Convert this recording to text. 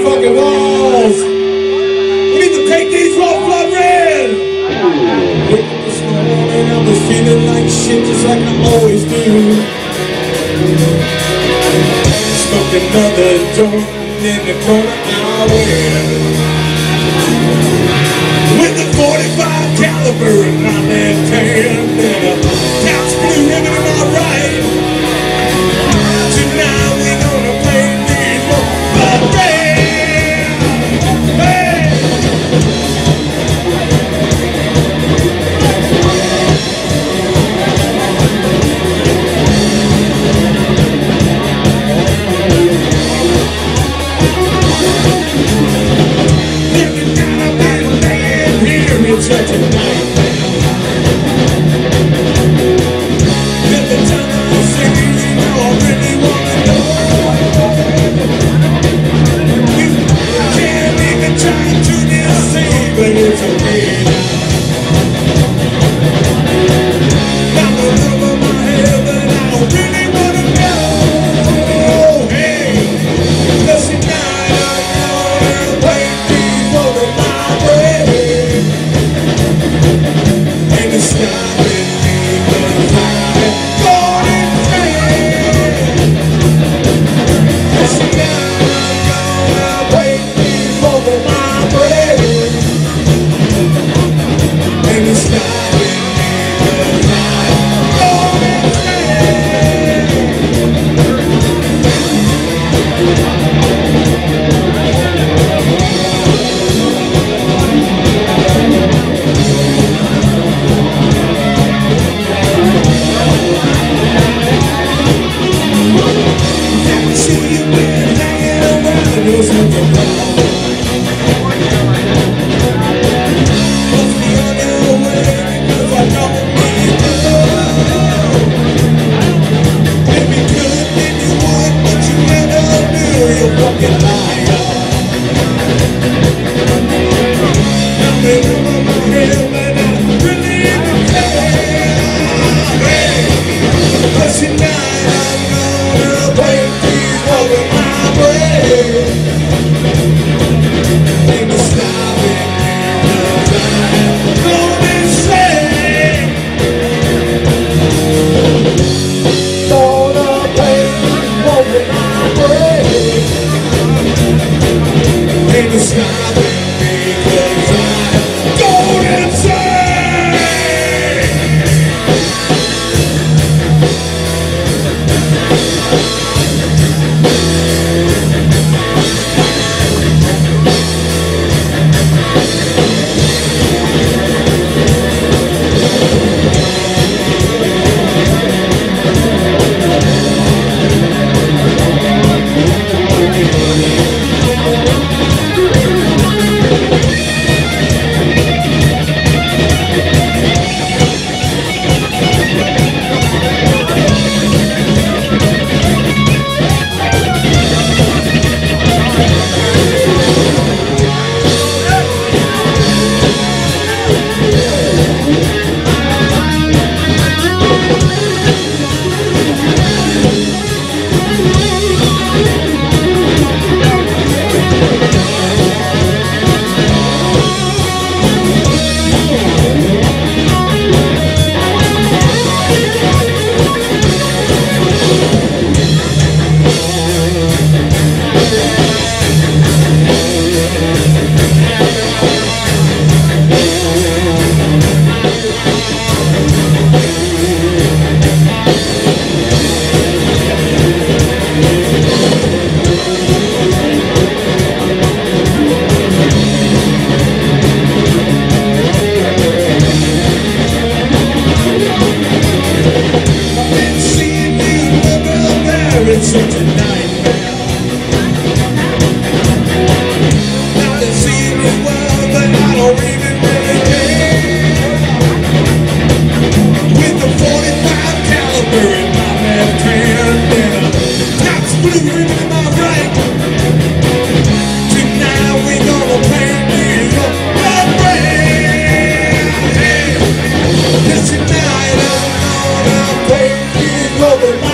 fucking walls. We need to take these raw flood red. Wake up this morning, I was feeling like shit just like I always do. Smoked another joint in the corner I went. With the 45 caliber in my left hand and a couch blue ribbon in my right. Tonight we gonna play these blood red. Hey! Every time I've been laying here, it's such a nightmare. Every time I see you, you know I really wanna know. You can't even try to deceive, but it's okay now. Got the love of my head, but I don't really wanna know. Hey, cause tonight I'm gonna play these over my brain. And it's stopping me, cause I'm going insane. Cause tonight I'm gonna play these over my brain. And it's stopping me, cause I'm going insane. Never see you been hanging around, there's something wrong. Must be on your way, because I don't need love. If you could, then you would, but you never do, you fucking liar. Now they over my head, but I really don't care. Hey, but tonight I'm gonna play these over my brain. And it's stopping me, cause I'm going insane. Gonna play these over my brain. And it's stopping me, cause I'm going insane. It's such a nightmare. I've been seeing you well, but I don't even really care. With the 45 caliber in my left hand and a Knox blue ribbon in my right. Tonight we gonna play these blood red. Yes, tonight I'm gonna play these over my